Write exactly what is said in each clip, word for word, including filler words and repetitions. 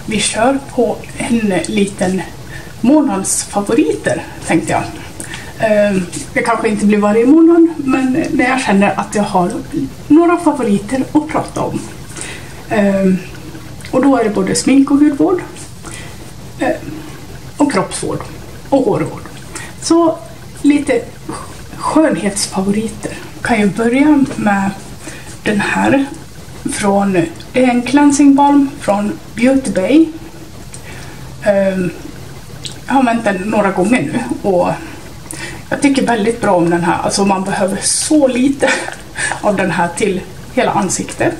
vi kör på en liten månadsfavoriter, tänkte jag. Det kanske inte blir varje månad, men när jag känner att jag har några favoriter att prata om. Och då är det både smink och hudvård och kroppsvård och hårvård. Så lite skönhetsfavoriter. Kan jag börja med den här från, det är en cleansing balm från Beauty Bay. Jag har använt den några gånger nu och jag tycker väldigt bra om den här. Alltså man behöver så lite av den här till hela ansiktet.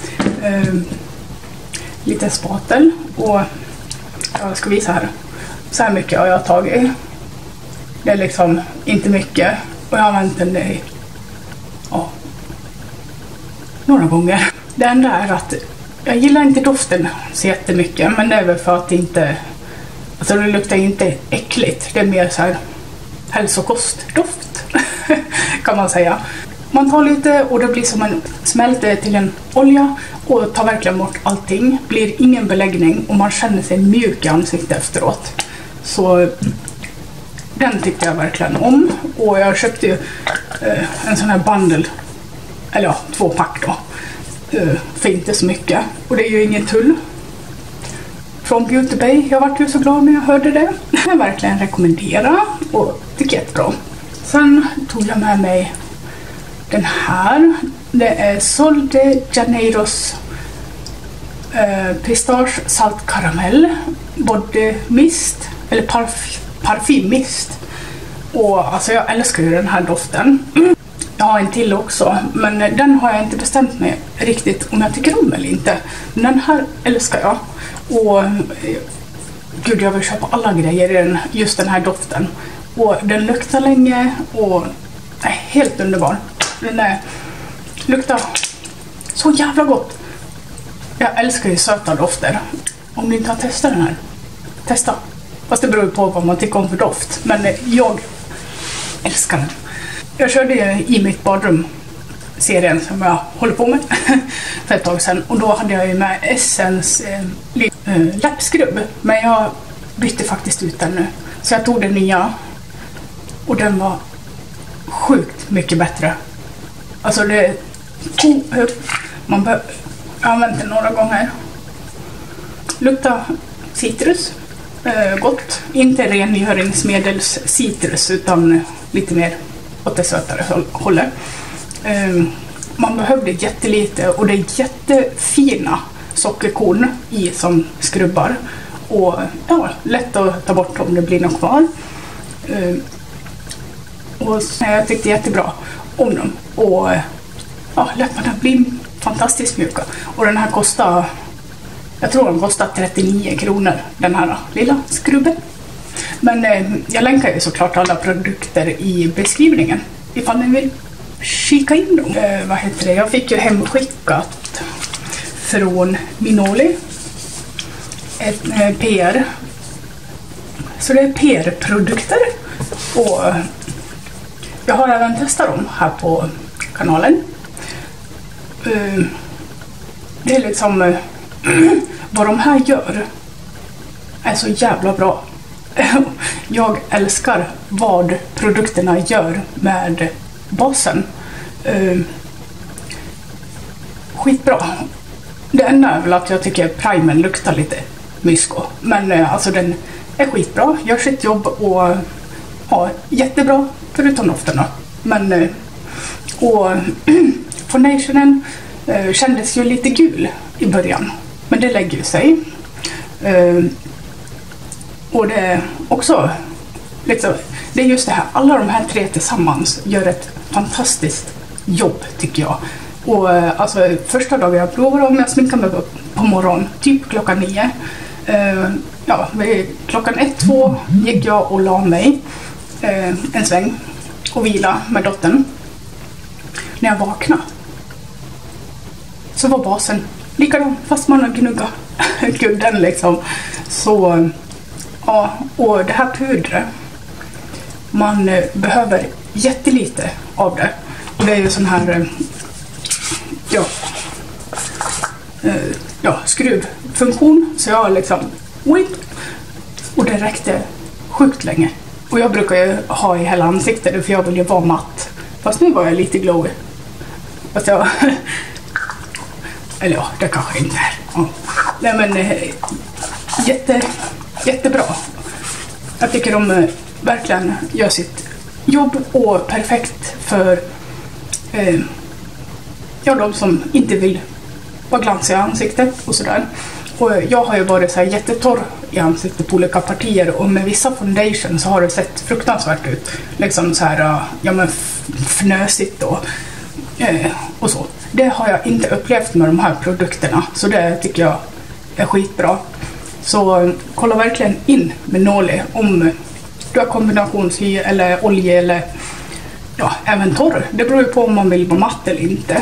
Lite spatel och jag ska visa här. Så här mycket har jag tagit. Det är liksom inte mycket och jag har använt den i ja, några gånger. Det enda är att jag gillar inte doften så jättemycket, men det är väl för att det inte, alltså det luktar inte äckligt. Det är mer så här hälsokostdoft kan man säga. Man tar lite och det blir som en smälter till en olja och tar verkligen bort allting. Blir ingen beläggning och man känner sig mjuk i ansiktet efteråt. Så den tyckte jag verkligen om. Och jag köpte ju eh, en sån här bundle, eller ja, två pack då. Eh, för inte så mycket. Och det är ju ingen tull. Från Beauty Bay. Jag vart ju så glad när jag hörde det. Jag verkligen rekommenderar och tycker jättebra. Sen tog jag med mig den här. Det är Sol de Janeiros eh, pistage salt karamell body mist eller parf parfymmist. Och alltså jag älskar ju den här doften. Jag har en till också, men den har jag inte bestämt mig riktigt om jag tycker om eller inte. Men den här älskar jag. Och gud, jag vill köpa alla grejer i den, just den här doften. Och den luktar länge och är helt underbar. Den är, luktar så jävla gott. Jag älskar ju söta dofter. Om ni inte har testat den här, testa. Fast det beror på vad man tycker om för doft. Men jag älskar den. Jag körde i mitt badrum serien som jag håller på med för ett tag sedan. Och då hade jag ju med Essence eh, läppskrubb. Men jag bytte faktiskt ut den nu. Så jag tog den nya. Och den var sjukt mycket bättre. Alltså det... Man bör, jag har använt den några gånger. Luktar citrus. Eh, gott. Inte rengöringsmedels citrus utan lite mer åt det sötare hållet. Eh, man behövde jättelite och det är jättefina sockerkorn i som skrubbar. Och ja, lätt att ta bort om det blir något kvar. Eh, och jag tyckte jättebra om dem. Och ja, läpparna blir fantastiskt mjuka. Och den här kostar, jag tror den kostar trettionio kronor, den här lilla skrubben. Men eh, jag länkar ju såklart alla produkter i beskrivningen ifall ni vill kika in dem. Eh, vad heter det? Jag fick ju hemskickat från Minoli ett eh, P R. Så det är P R-produkter. Och jag har även testat dem här på kanalen. Uh, det är liksom uh, vad de här gör är så jävla bra. Jag älskar vad produkterna gör med basen. Uh, skitbra. Det enda är väl att jag tycker primern luktar lite mysko. Men uh, alltså den är skitbra, gör sitt jobb och ja, jättebra förutom dofterna. Men uh, och foundationen uh, kändes ju lite gul i början, men det lägger sig. Uh, och det är också liksom, det är just det här, alla de här tre tillsammans gör ett fantastiskt jobb tycker jag. Och uh, alltså första dagen jag provade dem, jag sminkade mig på, på morgon, typ klockan nio. Uh, ja, klockan ett, två gick jag och la mig uh, en sväng och vila med dottern. När jag vaknade så var basen likadan fast man har gnuggat kudden liksom. Så ja, och det här pudret, man eh, behöver jättelite av det. Och det är ju sån här eh, ja, eh, ja, skruv funktion. Så jag liksom, whip, och det räckte sjukt länge. Och jag brukar ju ha i hela ansiktet för jag vill ju vara matt. Fast nu var jag lite glowy. Fast jag... Eller ja, det kanske inte är. Ja. Nej men, jätte, jättebra. Jag tycker de verkligen gör sitt jobb och perfekt för eh, ja, de som inte vill vara glansiga i ansiktet och sådär. Och jag har ju varit så här jättetorr i ansiktet på olika partier och med vissa foundation så har det sett fruktansvärt ut. Liksom så här, ja men fnösigt och, eh, och så. Det har jag inte upplevt med de här produkterna, så det tycker jag är skitbra. Så kolla verkligen in med Noli om du har kombinationshy eller olja eller ja, även torr. Det beror ju på om man vill vara matt eller inte.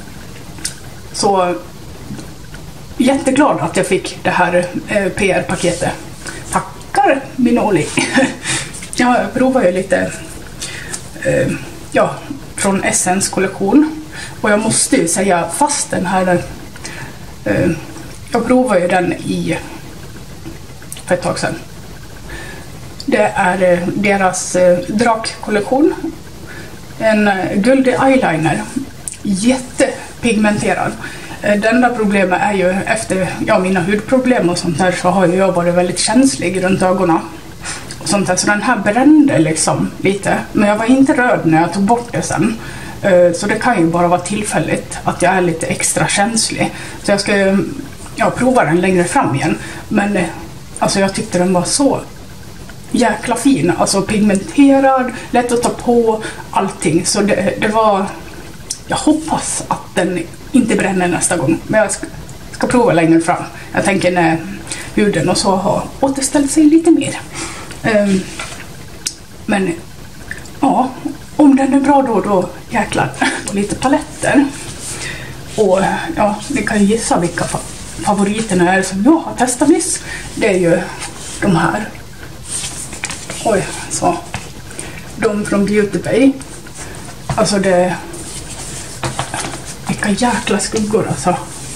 Så jätteglad att jag fick det här eh, P R-paketet. Tackar Minoli. Jag provar ju lite eh, ja, från Essence kollektion. Och jag måste ju säga, fast den här eh, jag provar ju den i för ett tag sedan. Det är eh, deras eh, drakkollektion. En eh, guldig eyeliner. Jättepigmenterad. Det enda problemet är ju efter ja, mina hudproblem och sånt där så har jag varit väldigt känslig runt ögonen. Och sånt där. Så den här brände liksom lite. Men jag var inte röd när jag tog bort det sen. Så det kan ju bara vara tillfälligt att jag är lite extra känslig. Så jag ska ja, prova den längre fram igen. Men alltså, jag tyckte den var så jäkla fin. Alltså pigmenterad, lätt att ta på, allting. Så det, det var... Jag hoppas att den inte bränner nästa gång. Men jag ska, ska prova längre fram. Jag tänker när huden och så har återställt sig lite mer. Um, men ja, om den är bra då, då jäklar. Och lite paletter. Och ja, ni kan gissa vilka fa favoriterna är som jag har testat nyss. Det är ju de här. Oj, så. De från Beauty Bay. Alltså det... Vilka jäkla skuggor alltså.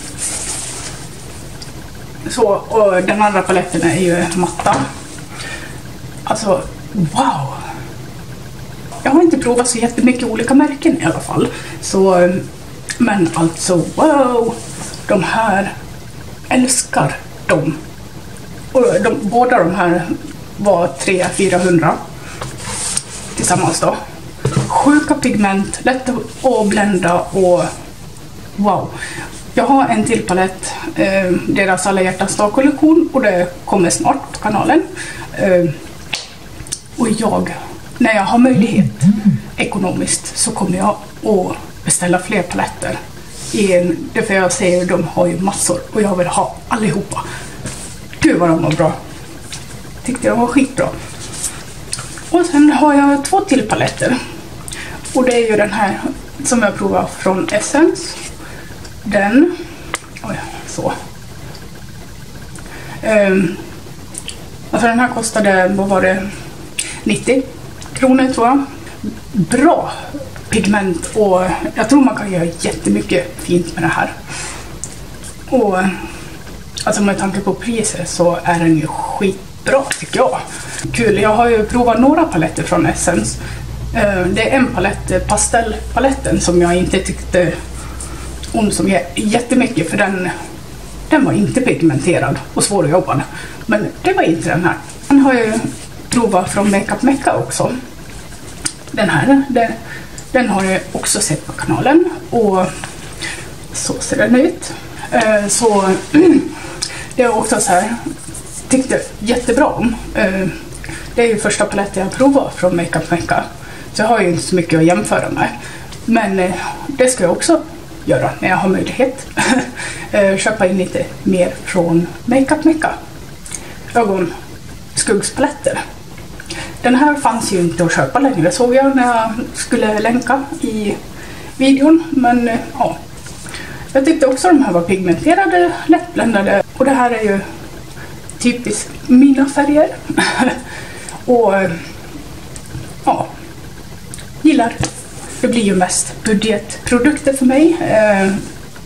Så, och den andra paletten är ju matta. Alltså, wow! Jag har inte provat så jättemycket olika märken i alla fall. Så, men alltså, wow! De här, älskar dem. Och de, båda de här var tre till fyrahundra tillsammans då. Sjuka pigment, lätt att blända och wow. Jag har en till palett, eh, deras alla hjärtans dag-kollektion, och det kommer snart på kanalen. Eh, och jag, när jag har möjlighet ekonomiskt, så kommer jag att beställa fler paletter. I en, därför jag ser att de har ju massor och jag vill ha allihopa. Gud vad de var bra. Tyckte de var skitbra. Och sen har jag två till paletter. Och det är ju den här som jag provar från Essence. Den. Oj, så. Um, alltså den här kostade, vad var det? nittio kronor tror jag. Bra pigment och jag tror man kan göra jättemycket fint med det här. Och alltså med tanke på priset så är den ju skitbra tycker jag. Kul, jag har ju provat några paletter från Essence. Det är en palett, pastellpaletten, som jag inte tyckte om som jättemycket, för den, den var inte pigmenterad och svår att jobba med. Men det var inte den här. Den har jag provat från Makeup Mecca också. Den här, den, den har jag också sett på kanalen och så ser den ut. Så det är också så här, tyckte jättebra om. Det är ju första paletten jag provar från Makeup Mecca. Så jag har ju inte så mycket att jämföra med. Men det ska jag också göra när jag har möjlighet. Köpa in lite mer från Makeup Mecca. Ögonskuggspaletter. Den här fanns ju inte att köpa längre, såg jag när jag skulle länka i videon. Men ja, jag tyckte också de här var pigmenterade, lättbländade. Och det här är ju typiskt mina färger. Och ja, gillar. Det blir ju mest budgetprodukter för mig.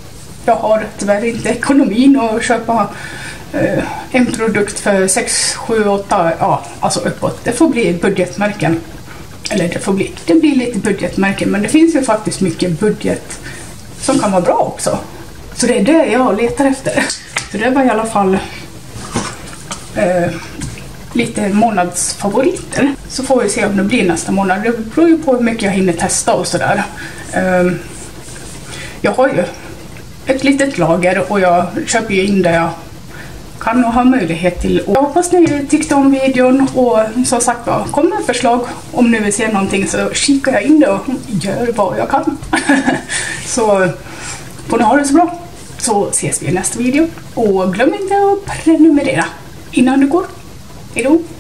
jag har tyvärr inte ekonomin att köpa eh, en produkt för sex, sju, åtta, ja, alltså uppåt. Det får bli budgetmärken. Eller det får bli, det blir lite budgetmärken, men det finns ju faktiskt mycket budget som kan vara bra också. Så det är det jag letar efter. Så det var i alla fall eh, lite månadsfavoriter. Så får vi se om det blir nästa månad. Det beror ju på hur mycket jag hinner testa och sådär. Eh, jag har ju ett litet lager och jag köper ju in det jag kan och ha möjlighet till. Jag hoppas ni tyckte om videon och som sagt var, kom med förslag om ni vill se någonting så kikar jag in det och gör vad jag kan. Så får ni ha det så bra. Så ses vi i nästa video och glöm inte att prenumerera innan du går. Hej då!